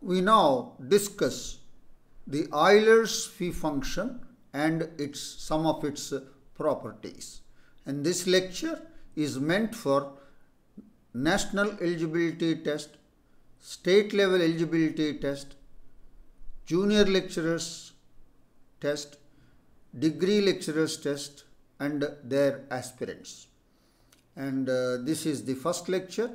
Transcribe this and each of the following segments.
We now discuss the Euler's phi function and some of its properties. And this lecture is meant for national eligibility test, state level eligibility test, junior lecturers test, degree lecturers test, and their aspirants. And this is the first lecture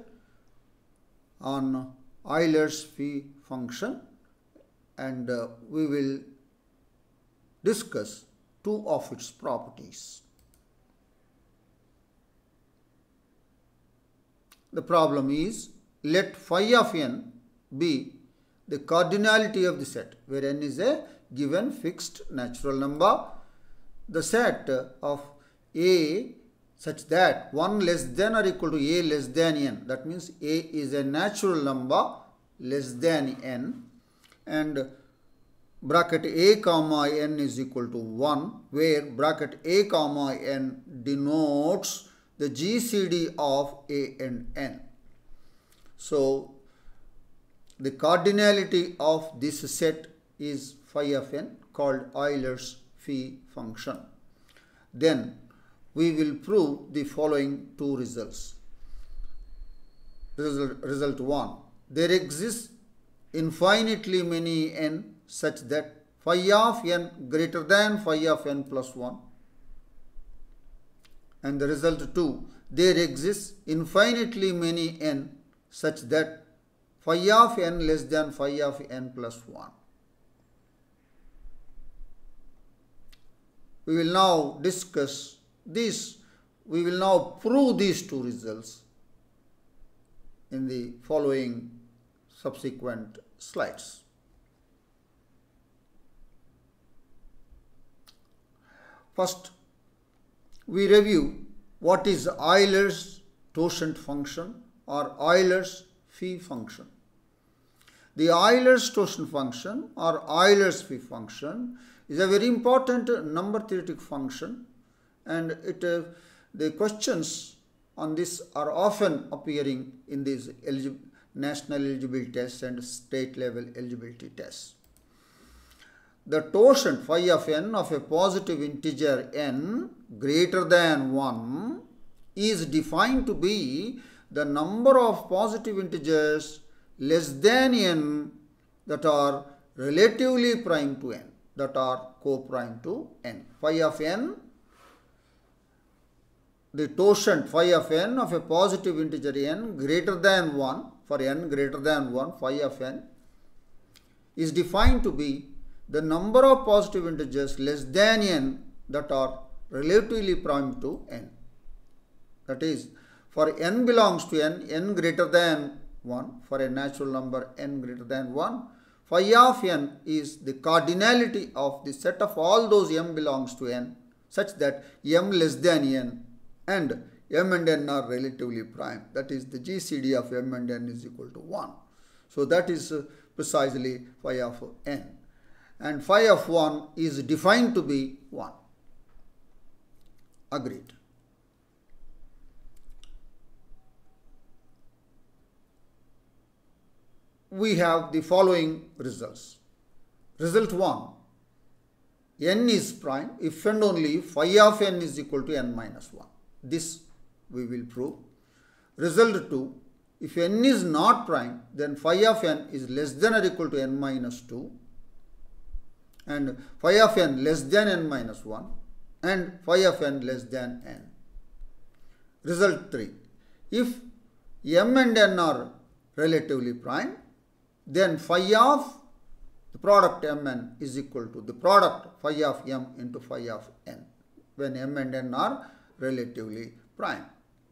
on Euler's phi function, and we will discuss two of its properties. The problem is, let phi of n be the cardinality of the set, where n is a given fixed natural number. The set of A such that 1 less than or equal to A less than n. That means A is a natural number less than n, and bracket A comma n is equal to 1, where bracket A comma n denotes the GCD of A and n. So the cardinality of this set is phi of n, called Euler's phi function. Then we will prove the following two results. Result 1. There exists infinitely many n such that phi of n greater than phi of n plus 1. And the result 2. There exists infinitely many n such that phi of n less than phi of n plus 1. We will now discuss this. We will now prove these two results in the following subsequent slides. First, we review what is Euler's totient function or Euler's phi function. The Euler's totient function or Euler's phi function is a very important number theoretic function, and the questions on this are often appearing in these national eligibility tests and state level eligibility tests. The totient phi of n of a positive integer n greater than 1 is defined to be the number of positive integers less than n that are relatively prime to n, that are co-prime to n. Phi of n, the totient phi of n of a positive integer n greater than 1, for n greater than 1, phi of n is defined to be the number of positive integers less than n that are relatively prime to n. That is, for n belongs to n, n greater than 1, for a natural number n greater than 1, phi of n is the cardinality of the set of all those m belongs to n such that m less than n and m and n are relatively prime. That is, the GCD of m and n is equal to 1. So that is precisely phi of n. And phi of 1 is defined to be 1. Agreed. We have the following results. Result 1. N is prime if and only if phi of n is equal to n minus 1. This we will prove. Result 2. If n is not prime, then phi of n is less than or equal to n minus 2, and phi of n less than n minus 1, and phi of n less than n. Result 3. If m and n are relatively prime, then phi of the product mn is equal to the product phi of m into phi of n, when m and n are relatively prime.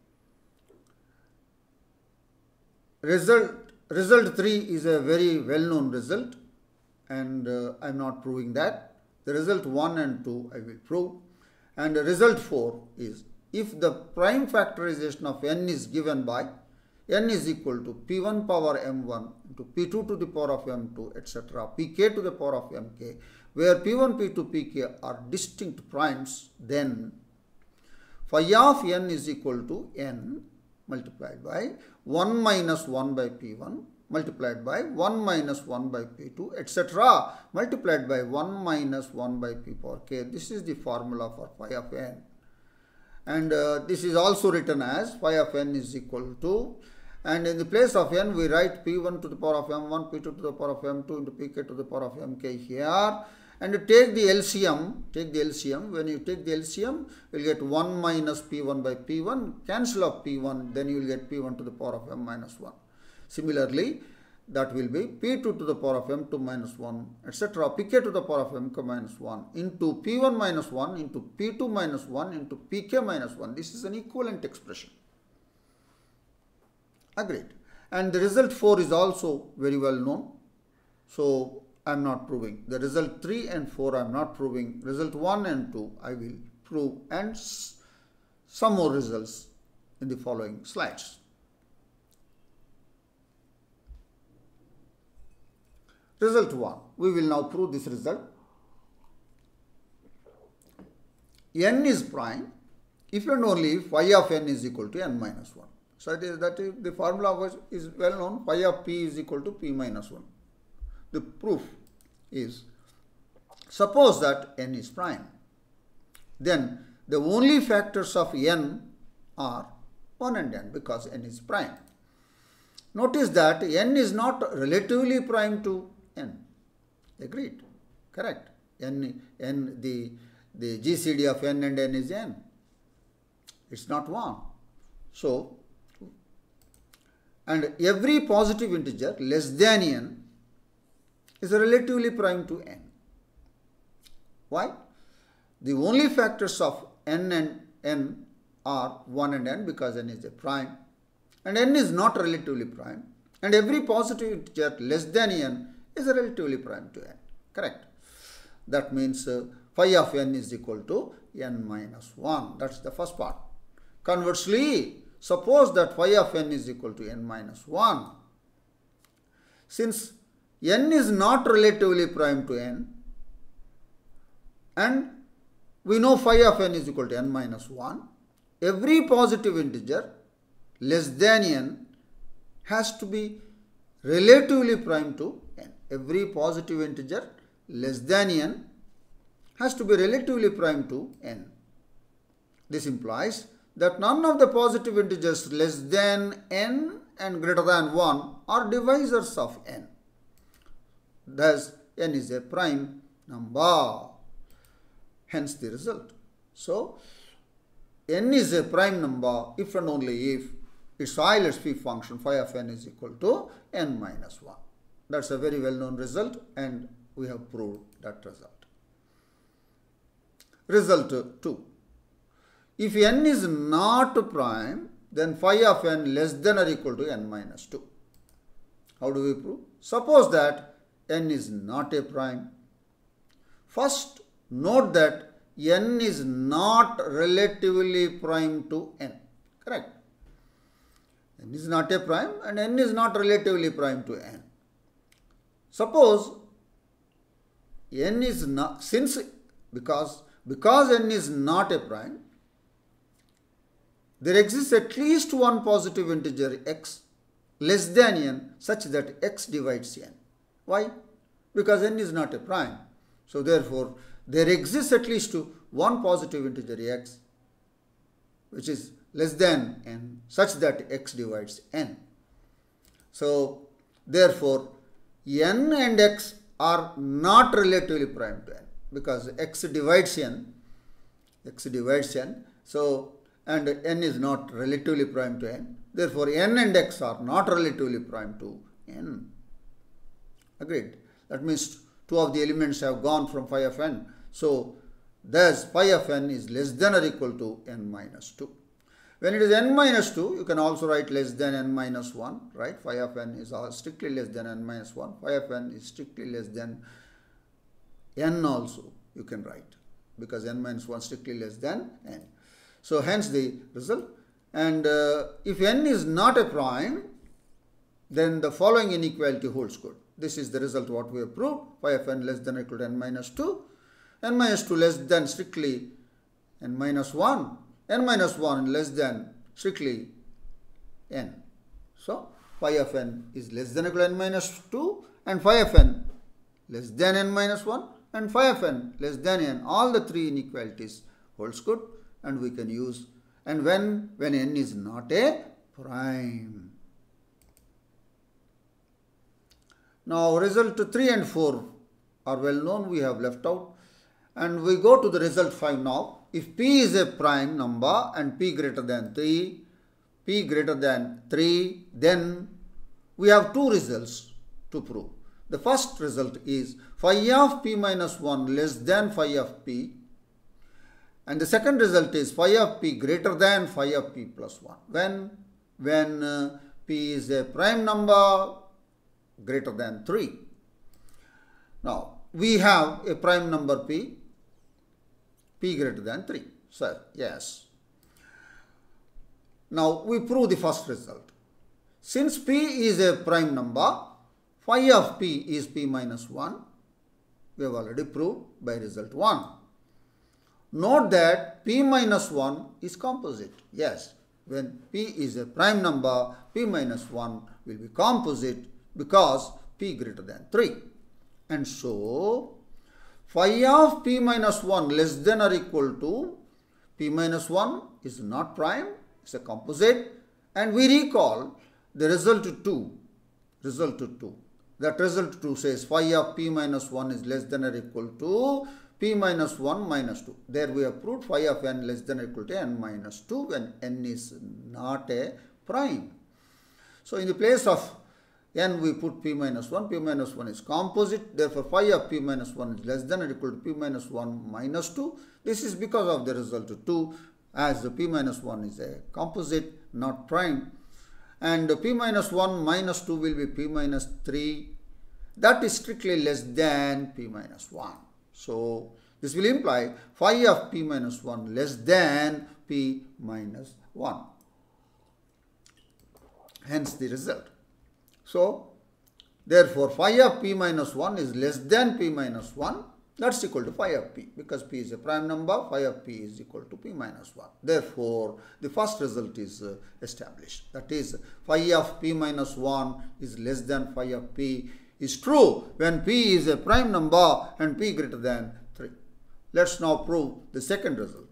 Result 3 is a very well-known result, and I am not proving that. The result 1 and 2 I will prove. And result 4 is, if the prime factorization of n is given by n is equal to p1 power m1 into p2 to the power of m2, etc., pk to the power of mk, where p1, p2, pk are distinct primes, then phi of n is equal to n multiplied by 1 minus 1 by p1 multiplied by 1 minus 1 by p2, etc. multiplied by 1 minus 1 by p power k. This is the formula for phi of n. And this is also written as phi of n is equal to, and in the place of n we write p1 to the power of m1, p2 to the power of m2 into pk to the power of mk here. And take the LCM, when you take the LCM, you will get 1 minus P1 by P1, cancel off P1, then you will get P1 to the power of M minus 1. Similarly, that will be P2 to the power of M2 minus 1, etc. Pk to the power of Mk minus 1 into P1 minus 1 into P2 minus 1 into Pk minus 1. This is an equivalent expression. Agreed. And the result 4 is also very well known. So, I am not proving. The result 3 and 4 I am not proving. Result 1 and 2 I will prove, and some more results in the following slides. Result 1. We will now prove this result. N is prime if and only if phi of n is equal to n minus 1. So, the formula is well known. Phi of p is equal to p minus 1. The proof is, suppose that n is prime, then the only factors of n are 1 and n because n is prime. Notice that n is not relatively prime to n. Agreed? Correct. The GCD of n and n is n. It's not 1. So, and every positive integer less than n is relatively prime to n. Why? The only factors of n and n are 1 and n because n is a prime, and n is not relatively prime, and every positive integer less than n is relatively prime to n. Correct? That means phi of n is equal to n minus 1. That's the first part. Conversely, suppose that phi of n is equal to n minus 1. Since n is not relatively prime to n, and we know phi of n is equal to n minus 1, every positive integer less than n has to be relatively prime to n. Every positive integer less than n has to be relatively prime to n. This implies that none of the positive integers less than n and greater than 1 are divisors of n. Thus, n is a prime number. Hence the result. So, n is a prime number if and only if its Euler's phi function phi of n is equal to n minus 1. That's a very well known result, and we have proved that result. Result 2. If n is not prime, then phi of n less than or equal to n minus 2. How do we prove? Suppose that n is not a prime. First, note that n is not relatively prime to n. Correct? N is not a prime and n is not relatively prime to n. Suppose n is not, because n is not a prime, there exists at least one positive integer x less than n such that x divides n. Why? Because n is not a prime. So, therefore, there exists at least one positive integer x which is less than n such that x divides n. So, therefore, n and x are not relatively prime to n because x divides n. So, and n is not relatively prime to n. Therefore, n and x are not relatively prime to n. Agreed. That means two of the elements have gone from phi of n. So, thus phi of n is less than or equal to n minus 2. When it is n minus 2, you can also write less than n minus 1, right? Phi of n is strictly less than n minus 1. Phi of n is strictly less than n also, you can write, because n minus 1 strictly less than n. So, hence the result. And if n is not a prime, then the following inequality holds good. This is the result what we have proved. Phi of n less than or equal to n minus 2. N minus 2 less than strictly n minus 1. N minus 1 less than strictly n. So, phi of n is less than or equal to n minus 2 and phi of n less than n minus 1 and phi of n less than n. All the three inequalities holds good and we can use, and when n is not a prime. Now result 3 and 4 are well known, we have left out, and we go to the result 5 now. If p is a prime number and p greater than 3, then we have two results to prove. The first result is phi of p minus 1 less than phi of p, and the second result is phi of p greater than phi of p plus 1 when p is a prime number greater than 3. Now we have a prime number p greater than 3. So yes. Now we prove the first result. Since p is a prime number, phi of p is p minus 1. We have already proved by result 1. Note that p minus 1 is composite. Yes, when p is a prime number, p minus 1 will be composite because p greater than 3. And so, phi of p minus 1 less than or equal to p minus 1 is not prime, it's a composite. And we recall the result 2. That result 2 says phi of p minus 1 is less than or equal to p minus 1 minus 2. There we have proved phi of n less than or equal to n minus 2 when n is not a prime. So in the place of n we put p minus 1. P minus 1 is composite. Therefore, phi of p minus 1 is less than or equal to p minus 1 minus 2. This is because of the result 2, as the p minus 1 is a composite, not prime. And p minus 1 minus 2 will be p minus 3. That is strictly less than p minus 1. So this will imply phi of p minus 1 less than p minus 1. Hence the result. So therefore phi of p minus 1 is less than p minus 1. That's equal to phi of p, because p is a prime number, phi of p is equal to p minus 1. Therefore the first result is established. That is, phi of p minus 1 is less than phi of p is true when p is a prime number and p greater than 3. Let's now prove the second result.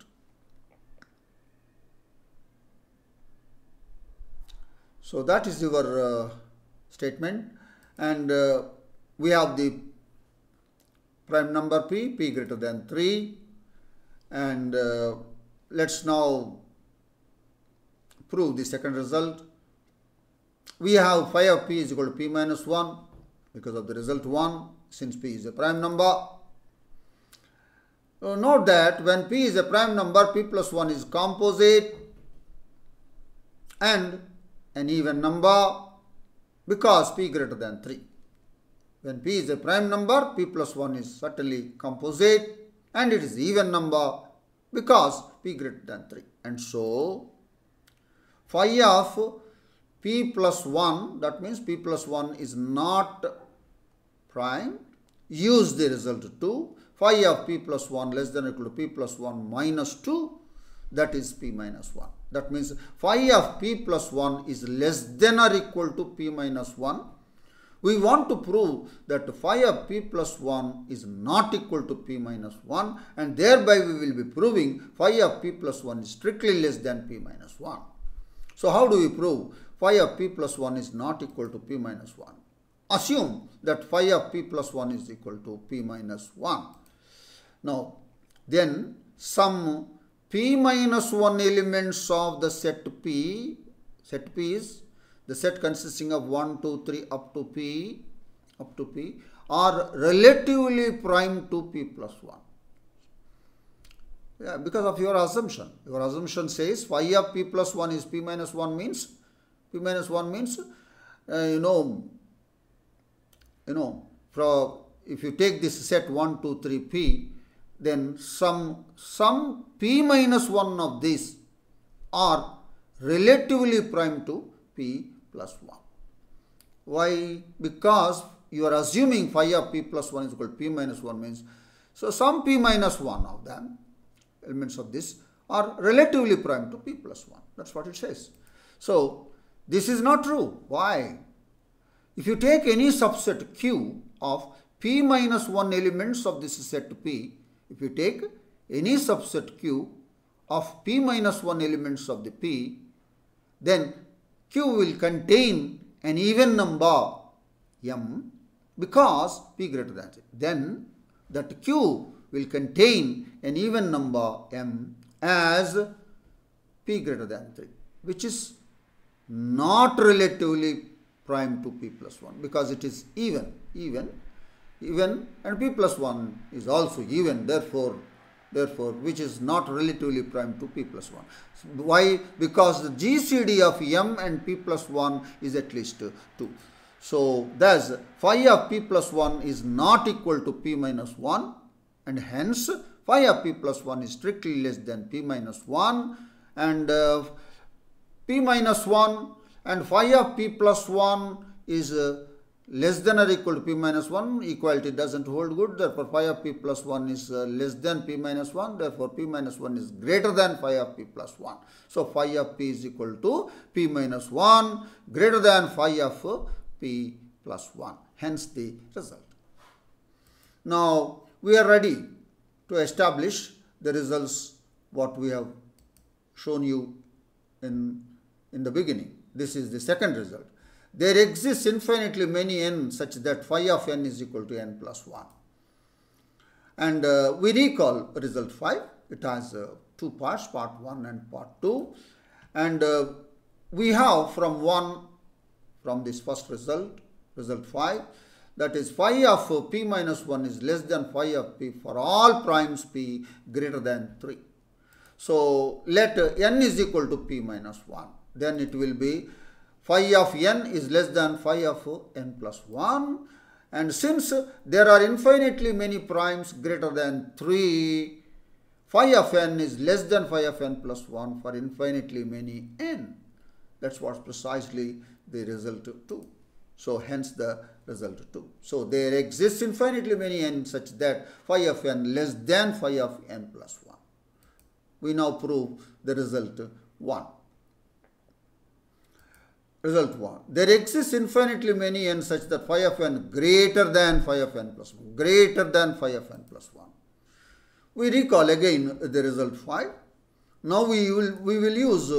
So that is your statement, and we have the prime number p greater than 3, and let's now prove the second result. We have phi of p is equal to p minus 1 because of the result 1, since p is a prime number. Note that when p is a prime number, p plus 1 is composite and an even number because p greater than 3. When p is a prime number, p plus 1 is certainly composite and it is even number because p greater than 3. And so, phi of p plus 1, that means p plus 1 is not prime. Use the result 2. Phi of p plus 1 less than or equal to p plus 1 minus 2, that is p minus 1. That means phi of p plus 1 is less than or equal to p minus 1. We want to prove that phi of p plus 1 is not equal to p minus 1, and thereby we will be proving phi of p plus 1 is strictly less than p minus 1. So how do we prove phi of p plus 1 is not equal to p minus 1? Assume that phi of p plus 1 is equal to p minus 1. Now, then some p minus 1 elements of the set P is the set consisting of 1, 2, 3 up to P are relatively prime to P plus 1. Yeah, because of your assumption. Your assumption says phi of P plus 1 is P minus 1 means, if you take this set 1, 2, 3 P, then some p minus 1 of these are relatively prime to p plus 1. Why? Because you are assuming phi of p plus 1 is equal to p minus 1 means, so some p minus 1 of them, elements of this, are relatively prime to p plus 1. That's what it says. So This is not true. Why? If you take any subset Q of P minus 1 elements of this set P, if you take any subset Q of P minus 1 elements of the P, then Q will contain an even number M because P greater than 3. Then that Q will contain an even number M as P greater than 3, which is not relatively prime to P plus 1 because it is even, and P plus 1 is also even, therefore which is not relatively prime to P plus 1. Why? Because the GCD of M and P plus 1 is at least 2. So thus phi of P plus 1 is not equal to P minus 1, and hence phi of P plus 1 is strictly less than P minus 1, and P minus 1 and phi of P plus 1 is less than or equal to P minus 1, equality doesn't hold good, therefore phi of P plus 1 is less than P minus 1, therefore P minus 1 is greater than phi of P plus 1. So phi of P is equal to P minus 1 greater than phi of P plus 1, hence the result. Now we are ready to establish the results what we have shown you in the beginning. This is the second result. There exists infinitely many n such that phi of n is equal to n plus 1. And we recall result 5. It has two parts, part 1 and part 2. And we have from this first result, result 5, that is phi of P minus 1 is less than phi of P for all primes P greater than 3. So let n is equal to P minus 1. Then it will be phi of n is less than phi of n plus 1. And since there are infinitely many primes greater than 3, phi of n is less than phi of n plus 1 for infinitely many n. That's what's precisely the result 2. So hence the result 2. So there exists infinitely many n such that phi of n less than phi of n plus 1. We now prove the result 1. Result 1. There exists infinitely many n such that phi of n greater than phi of n plus 1. Greater than phi of n plus 1. We recall again the result 5. Now we will use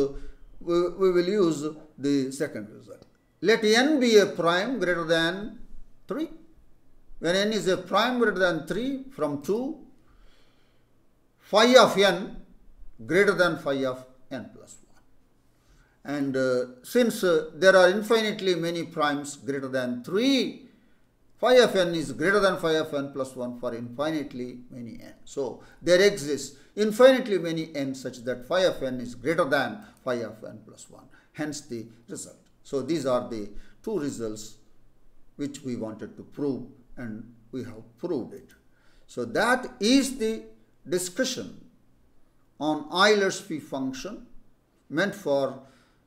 the second result. Let n be a prime greater than 3. When n is a prime greater than 3 from 2, phi of n greater than phi of n plus 1. And since there are infinitely many primes greater than 3, phi of n is greater than phi of n plus 1 for infinitely many n. So there exists infinitely many n such that phi of n is greater than phi of n plus 1. Hence the result. So these are the two results which we wanted to prove, and we have proved it. So that is the discussion on Euler's phi function meant for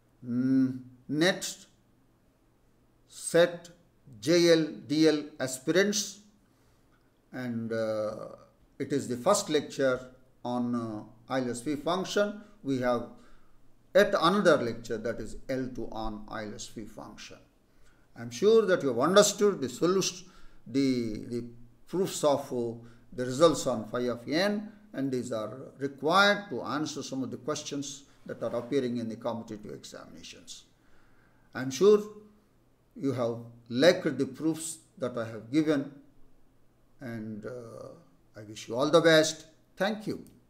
next set JL DL aspirants, and it is the first lecture on Euler's phi function. We have yet another lecture, that is L2 on Euler's phi function. I am sure that you have understood the solution, the proofs of the results on phi of n, and these are required to answer some of the questions that are appearing in the competitive examinations. I am sure you have liked the proofs that I have given, and I wish you all the best. Thank you.